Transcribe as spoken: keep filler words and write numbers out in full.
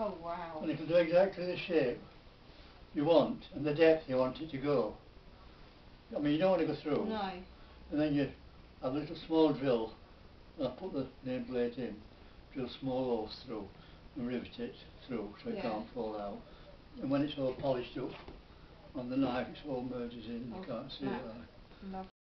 Oh wow. And it'll do exactly the shape you want and the depth you want it to go. I mean, you don't want to go through. No. And then you have a little small drill, and I put the nail blade in, drill small holes through and rivet it through so it Yeah. can't fall out. And when it's all polished up on the knife, it all merges in and you Oh, can't see that- it. Like. Love